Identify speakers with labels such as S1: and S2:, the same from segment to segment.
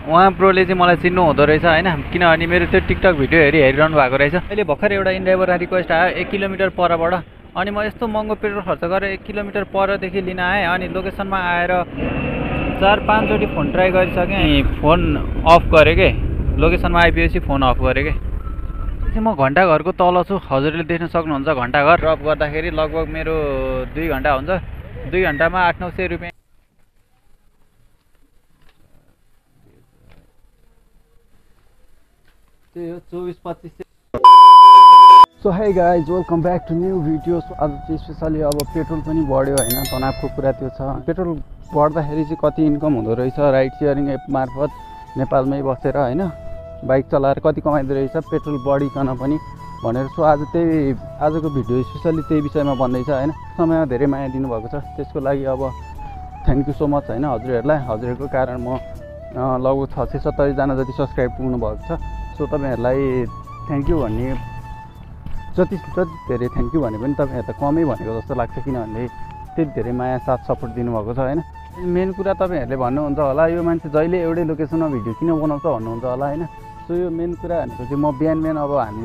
S1: उहाँ ब्रोले चाहिँ मलाई चिन्नु हुँदो रहेछ हैन, किनभने मेरो त्यो टिकटक भिडियो हेरिरहनु भएको रहेछ। अहिले भर्खर एउटा इनड्राइभर रिक्वेस्ट आयो 1 किलोमिटर परबाट, अनि म यस्तो महँगो पेट्रोल खर्च गरेर 1 किलोमिटर परदेखि लिन आएँ। अनि लोकेसनमा आएर 4-5 चोटि फोन ट्राई गरिसकेँ, फोन अफ गरेँ के, लोकेसनमा आइपुगेपछि फोन अफ गरेँ के। म घन्टाघरको तल छु, हजुरले देख्न सक्नुहुन्छ। घन्टाघर ड्रप गर्दाखेरि लगभग मेरो 2 घन्टा हुन्छ, 2 घन्टामा 800-900 रुपियाँ। त्यही हो 24-25। So hi guys, welcome back to new video. आज चाहिँ स्पेसली अब पेट्रोल पनि बढ्यो होइन, तनावको कुरा त्यो छ। पेट्रोल बढ्दाखेरि चाहिँ कति इन्कम हुँदो रहेछ राइड सेयरिङ एप मार्फत नेपालमै बसेर होइन, बाइक चलाएर कति कमाइदो रहेछ पेट्रोल बढिकन पनि भनेर। सो आज त्यही आजको भिडियो स्पेसली त्यही विषयमा भन्दैछ होइन। समयमा धेरै माया दिनुभएको छ, त्यसको लागि अब थ्याङ्क यू सो मच होइन हजुरहरूलाई। हजुरहरूको कारण म लगभग 670जना जति सब्सक्राइब पुग्नु भएको छ। सो तपाईँहरूलाई थ्याङ्क यू भन्ने जति धेरै थ्याङ्क यू भने पनि तपाईँहरू त कमै भनेको जस्तो लाग्छ, किनभने त्यति धेरै माया साथ सपोर्ट दिनुभएको छ होइन। मेन कुरा तपाईँहरूले भन्नुहुन्छ होला यो मान्छे जहिले एउटै लोकेसनमा भिडियो किन बनाउँछ भन्नुहुन्छ होला होइन। सो यो मेन कुरा भनेको चाहिँ म बिहान अब हामी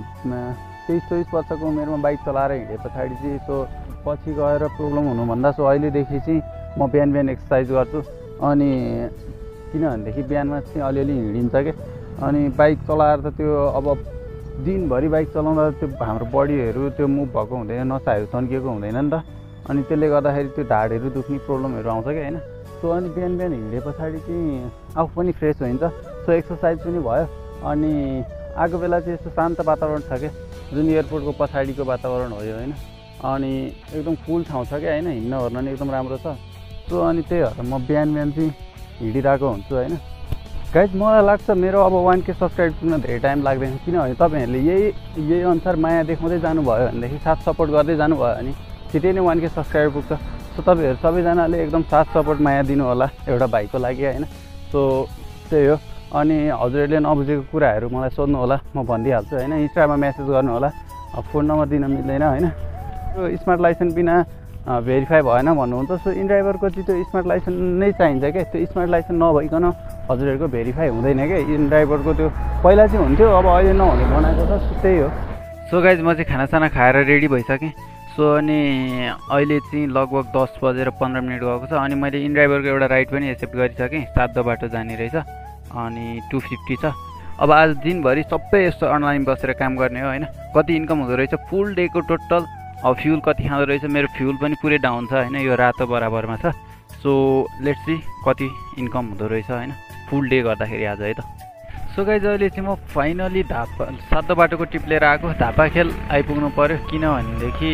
S1: 23-24 वर्षको उमेरमा बाइक चलाएर हिँडे पछाडि चाहिँ सो पछि गएर प्रब्लम हुनुभन्दा सो अहिलेदेखि चाहिँ म बिहान एक्सर्साइज गर्छु। अनि किनभनेदेखि बिहानमा चाहिँ अलिअलि हिँडिन्छ क्या, अनि बाइक चलाएर त त्यो अब दिनभरि बाइक चलाउँदा त्यो हाम्रो बडीहरू त्यो मुभ भएको हुँदैन, नसाहरू तन्किएको हुँदैन नि त, अनि त्यसले गर्दाखेरि त्यो ढाडहरू दुख्ने प्रब्लमहरू आउँछ क्या होइन। सो अनि बिहान हिँडे पछाडि चाहिँ आफू पनि फ्रेस हुन्छ, सो एक्सर्साइज पनि भयो। अनि आएको बेला चाहिँ यस्तो शान्त वातावरण छ क्या, जुन एयरपोर्टको पछाडिको वातावरण हो यो होइन। अनि एकदम फुल ठाउँ छ क्या होइन, हिँड्न ओर्न नि एकदम राम्रो छ। सो अनि त्यही भएर म बिहान चाहिँ हिँडिरहेको हुन्छु होइन। गाइज मलाई लाग्छ मेरो अब 1K सब्सक्राइब पुग्न धेरै टाइम लाग्दैन, किनभने तपाईँहरूले यही अनुसार माया देखाउँदै जानुभयो भनेदेखि साथ सपोर्ट गर्दै जानुभयो भने छिटै नै 1K सब्सक्राइब पुग्छ। सो तपाईँहरू सबैजनाले एकदम साथ सपोर्ट माया दिनु होला एउटा भाइको लागि होइन। सो त्यही हो। अनि हजुरहरूले नबुझेको कुराहरू मलाई सोध्नु होला, म भनिदिइहाल्छु होइन। इन्स्टामा मेसेज गर्नु होला, फोन नम्बर दिन मिल्दैन होइन। त्यो स्मार्ट लाइसेन्स बिना भेरिफाई भएन भन्नुहुन्छ। सो इनड्राइभरको चाहिँ त्यो स्मार्ट लाइसेन्स नै चाहिन्छ क्या, त्यो स्मार्ट लाइसेन्स नभइकन हजुरहरूको भेरिफाई हुँदैन क्या। इनड्राइभरको त्यो पहिला चाहिँ हुन्थ्यो, अब अहिले नहुने बनाएको छ। त्यही हो। सो गाइज म चाहिँ खानासाना खाएर रेडी भइसकेँ। सो अनि अहिले चाहिँ लगभग 10:15 गएको छ। अनि मैले इनड्राइभरको एउटा राइड पनि एक्सेप्ट गरिसकेँ, 7 बाटो जाने रहेछ, अनि 250 छ। अब आज दिनभरि सबै यस्तो अनलाइन बसेर काम गर्ने हो होइन। कति इन्कम हुँदो रहेछ फुल डेको टोटल। अब फ्युल कति खाँदो रहेछ, मेरो फ्युल पनि पुरै डाउन छ होइन, यो रातो बराबरमा छ। सो लेट्स सी कति इन्कम हुँदो रहेछ होइन फुल डे गर्दाखेरि आज है त। सो गाइज अहिले चाहिँ म फाइनली सातो बाटोको टिप लिएर आएको, धापाखेल आइपुग्नु पऱ्यो, किनभनेदेखि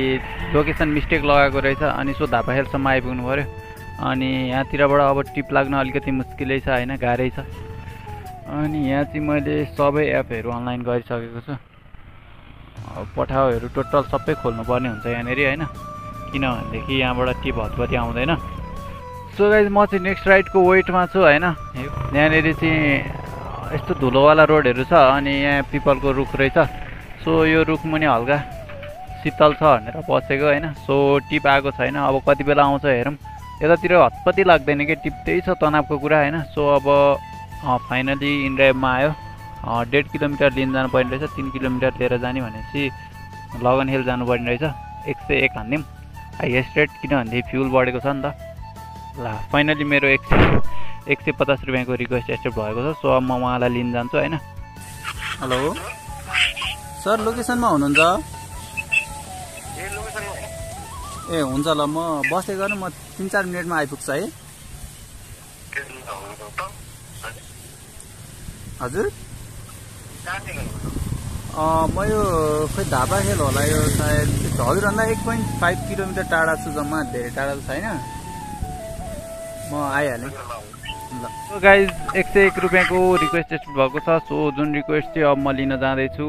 S1: लोकेसन मिस्टेक लगाएको रहेछ। अनि सो धापाखेलसम्म आइपुग्नु पऱ्यो। अनि यहाँतिरबाट अब टिप लाग्न अलिकति मुस्किलै छ होइन, गाह्रै छ। अनि यहाँ चाहिँ मैले सबै एपहरू अनलाइन गरिसकेको छु। पठाउहरू टोटल सबै खोल्नुपर्ने हुन्छ यहाँनिर होइन, किनभनेदेखि यहाँबाट टिप हतपति आउँदैन। सो गाइज म चाहिँ नेक्स्ट राइडको वेटमा छु होइन। यहाँनिर चाहिँ यस्तो धुलोवाला रोडहरू छ, अनि यहाँ पिपलको रुख रहेछ। सो यो रुख मुनि हल्का शीतल छ भनेर बसेको होइन। सो टिप आएको छैन, अब कति बेला आउँछ हेरौँ। यतातिर हतपति लाग्दैन कि टिप, त्यही छ तनावको कुरा होइन। सो अब फाइनली इनड्राइभमा आयो। 1.5 किलोमिटर लिन जानुपर्ने रहेछ, 3 किलोमिटर लिएर जाने भनेपछि लगन हिल जानुपर्ने रहेछ। 101 हान्दिउँ हाइएस्ट रेट, किनभने फ्युल बढेको छ नि त। ल फाइनली मेरो 150 रुपियाँको रिक्वेस्ट एक्सेप्ट भएको छ। सो अब म उहाँलाई लिन जान्छु होइन। हेलो सर, लोकेसनमा हुनुहुन्छ? ए हुन्छ ल, म बस्दै गर्नु, म 3-4 मिनटमा आइपुग्छ है। हजुर म यो खोइ धापाखेल होला, यो सायद हजुरभन्दा 1.5 किलोमिटर टाढा छु, जम्मा धेरै टाढा त छैन। म आइहालेँ ल। सो गाइज 101 रुपियाँको रिक्वेस्ट एक्सेप्ट भएको छ। सो जुन रिक्वेस्ट चाहिँ अब म लिन जाँदैछु,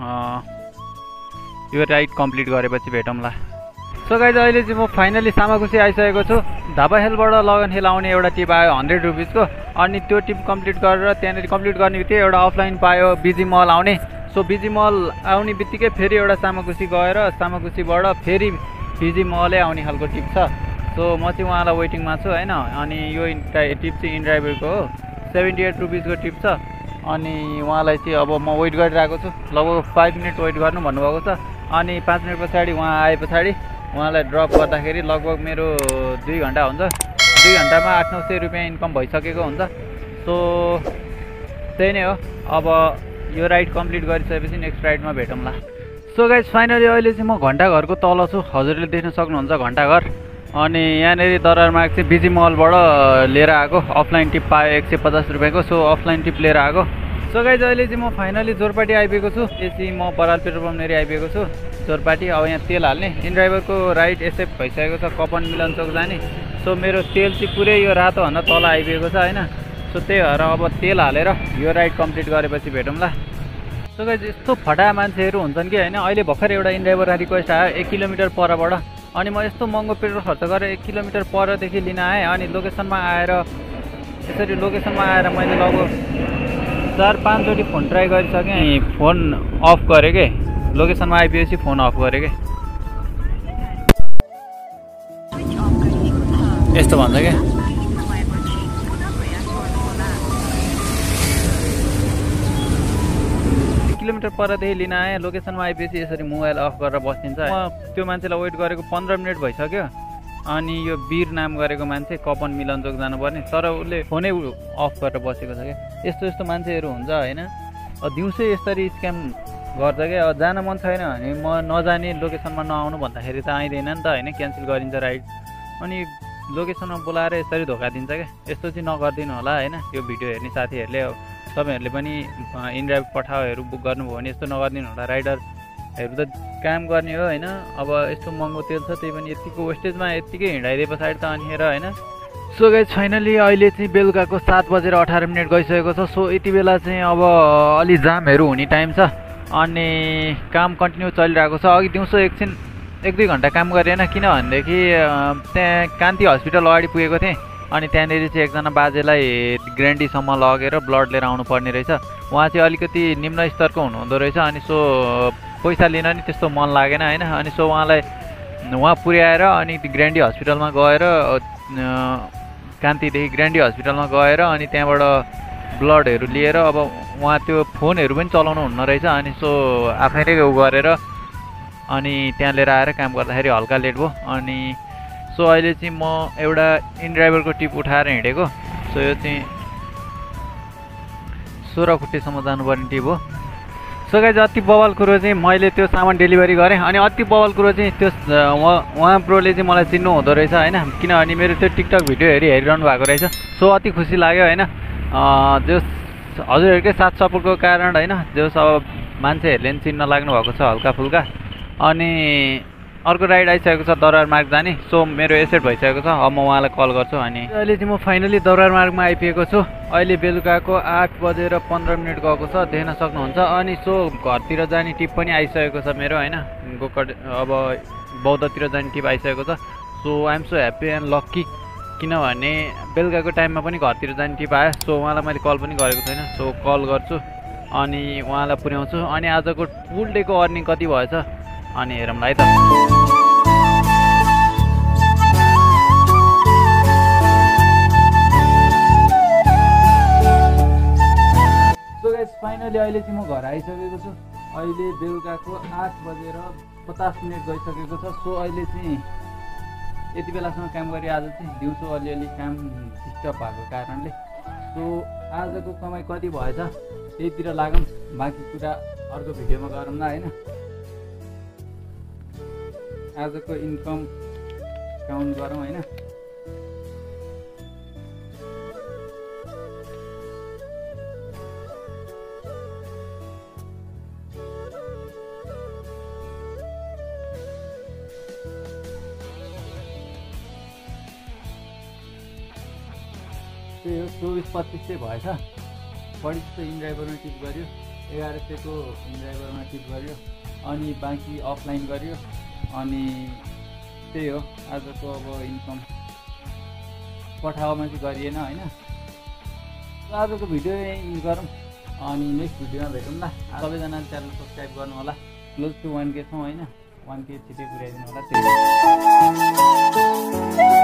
S1: यो राइड कम्प्लिट गरेपछि भेटौँला। सो गाइज अहिले चाहिँ म फाइनली सामाखुसी आइसकेको छु। धापाखेलबाट लगन हिल आउने एउटा टिप आयो 100 रुपिसको। अनि त्यो टिप कम्प्लिट गरेर त्यहाँनिर कम्प्लिट गर्ने बित्तिकै एउटा अफलाइन पायो बिजी मल आउने। सो बिजी मल आउने बित्तिकै फेरि एउटा सामाखुसी गएर सामाखुसीबाट फेरि बिजी मलै आउने खालको टिप छ। सो म चाहिँ उहाँलाई वेटिङमा छु होइन। अनि यो टिप चाहिँ इनड्राइभरको हो। 78 रुपिसको टिप छ। अनि उहाँलाई चाहिँ अब म वेट गरिरहेको छु, लगभग 5 मिनट वेट गर्नु भन्नुभएको छ। अनि 5 मिनट पछाडि उहाँ आए पछाडि उहाँलाई ड्रप गर्दाखेरि लगभग मेरो 2 घन्टा हुन्छ। 2 घन्टामा 800-900 रुपियाँ इन्कम भइसकेको हुन्छ। सो त्यही नै हो। अब यो राइड कम्प्लिट गरिसकेपछि नेक्स्ट राइडमा भेटौँला। सो गाइज फाइनली अहिले चाहिँ म घन्टाघरको तल छु, हजुरले देख्न सक्नुहुन्छ घन्टाघर। अनि यहाँनिर दरबारमार्ग चाहिँ बिजी मलबाट लिएर आएको, अफलाइन टिप पायो 150 रुपियाँको। सो अफलाइन टिप लिएर आएको। सो गाइज अहिले चाहिँ म फाइनली जोरपाटी आइपुगेको छु। त्यसपछि म बराल पेट्रोल पम्पनेर आइपुगेको छु जोरपाटी। अब यहाँ तेल हाल्ने, इन ड्राइभरको राइड एक्सेप्ट भइसकेको छ कपन मिलन चोक जाने। सो मेरो तेल चाहिँ पुरै यो रातोभन्दा तल आइपुगेको छ होइन। सो त्यही भएर अब तेल हालेर यो राइड कम्प्लिट गरेपछि भेटौँला। सो गाइज यस्तो फटा मान्छेहरू हुन्छन् कि होइन। अहिले भर्खर एउटा इन ड्राइभर रिक्वेस्ट आयो 1 किलोमिटर परबाट। अनि म यस्तो महँगो पेट्रोल खर्च गरेर 1 किलोमिटर परदेखि लिन आएँ। अनि लोकेसनमा आएर यसरी लोकेसनमा आएर मैले लगभग 4-5 चोटि फोन ट्राई गरिसकेँ, फोन अफ गरेँ के। लोकेसनमा आइपुगेपछि फोन अफ गरेँ के। यस्तो भन्छ क्या। किलोमिटर परदेखि लिन आएँ, लोकेसनमा आइपुगेपछि यसरी मोबाइल अफ गरेर बसिन्छ। म त्यो मान्छेलाई वेट गरेको 15 मिनट भइसक्यो। अनि यो वीर नाम गरेको मान्छे कपन मिलन चोक जानुपर्ने, तर उसले फोनै अफ गरेर बसेको छ क्या। यस्तो यस्तो मान्छेहरू हुन्छ होइन। दिउँसै यसरी स्क्याम गर्छ क्या। जान मन छैन भने म नजाने, लोकेसनमा नआउनु भन्दाखेरि त आइँदैन नि त होइन, क्यान्सल गरिन्छ राइड। अनि लोकेसनमा बोलाएर यसरी धोका दिन्छ क्या। यस्तो चाहिँ नगरिदिनु होला होइन। यो भिडियो हेर्ने साथीहरूले तपाईँहरूले पनि इन ड्राइभ पठाउहरू बुक गर्नुभयो भने यस्तो नगरिदिनु होला। राइडरहरू त काम गर्ने हो होइन। अब यस्तो महँगो तेल छ, त्यही पनि यतिको वेस्टेजमा यत्तिकै हिँडाइदिए पछाडि त अनिखेर होइन। सो गाइज फाइनली अहिले चाहिँ बेलुकाको 7:18 गइसकेको छ। सो यति बेला चाहिँ अब अलि जामहरू हुने टाइम छ। अनि काम कन्टिन्यू चलिरहेको छ। अघि दिउँसो एकछिन 1-2 घन्टा काम गरेन, किनभनेदेखि त्यहाँ कान्ति हस्पिटल अगाडि पुगेको थिएँ। अनि त्यहाँनिर चाहिँ एकजना बाजेलाई ग्रान्डीसम्म लगेर ब्लड लिएर आउनु पर्ने रहेछ। उहाँ चाहिँ अलिकति निम्न स्तरको हुनुहुँदो रहेछ। अनि सो पैसा लिन नि त्यस्तो मन लागेन होइन। अनि सो उहाँ पुर्याएर अनि ग्रान्डी हस्पिटलमा गएर कान्तिदेखि ग्रान्डी हस्पिटलमा गएर अनि त्यहाँबाट ब्लडहरू लिएर अब उहाँ त्यो फोनहरू पनि चलाउनु हुन्न रहेछ। अनि सो आफै नै उ गरेर अनि त्यहाँ लिएर आएर काम गर्दाखेरि हल्का लेट भयो। अनि सो अहिले चाहिँ म एउटा इन ड्राइभरको टिप उठाएर हिँडेको। सो यो चाहिँ 16 खुट्टेसम्म जानुपर्ने टिप हो। सो गाइज अति बवाल कुरो चाहिँ मैले त्यो सामान डेलिभरी गरेँ। अनि अति बवाल कुरो चाहिँ त्यो उहाँ ब्रोले चाहिँ मलाई चिन्नु हुँदो रहेछ होइन, किनभने मेरो त्यो टिकटक भिडियोहरू हेरिरहनु भएको रहेछ। सो अति खुसी लाग्यो होइन। जो हजुरहरूकै साथ सपोर्टको कारण होइन, जो अब मान्छेहरूले पनि चिन्न लाग्नु भएको छ हल्का फुल्का। अनि अर्को राइड आइसकेको छ दरबार मार्ग जाने। सो मेरो एसेट भइसकेको छ। अब म उहाँलाई कल गर्छु। अनि अहिले चाहिँ म फाइनली दरबार मार्गमा आइपुगेको छु। अहिले बेलुकाको 8:15 गएको छ, देख्न सक्नुहुन्छ। अनि सो घरतिर जाने टिप पनि आइसकेको छ मेरो होइन। गोकर्ण अब बौद्धतिर जाने टिप आइसकेको छ। So I am so happy and lucky, किनभने बेलुकाको टाइममा पनि घरतिर जाने टिप आयो। सो उहाँलाई मैले कल पनि गरेको छैन। सो कल गर्छु अनि उहाँलाई पुर्याउँछु। अनि आजको फुल डेको अर्निङ कति भएछ अनि हेरौँला है त। सो गाइस फाइनली अहिले चाहिँ म घर आइसकेको छु। अहिले बेलुकाको 8:50 गइसकेको छ। सो अहिले चाहिँ यति बेलासम्म काम गरेँ। आज चाहिँ दिउँसो अलिअलि काम डिस्टर्ब भएको कारणले। सो आजको कमाइ कति भएछ त्यहीतिर लागौँ, बाँकी कुरा अर्को भिडियोमा गरौँ न होइन। आजको इन्कम काउन्ट गरौँ होइन। त्यही हो 24-25 चाहिँ भएछ। बढी जस्तो इन ड्राइभरमा टिप गर्यो, 1100को इन ड्राइभरमा टिप गर्यो, अनि बाँकी अफलाइन गर्यो। अनि त्यही हो आजको अब इन्कम पठाउमा चाहिँ गरिएन होइन। आजको भिडियो यहीँ गरौँ अनि नेक्स्ट भिडियोमा भेटौँ ल। सबैजना च्यानल सब्सक्राइब गर्नु होला। क्लोज टु 1K छौँ होइन, 1K छिटै पुर्याइदिनु होला। त्यही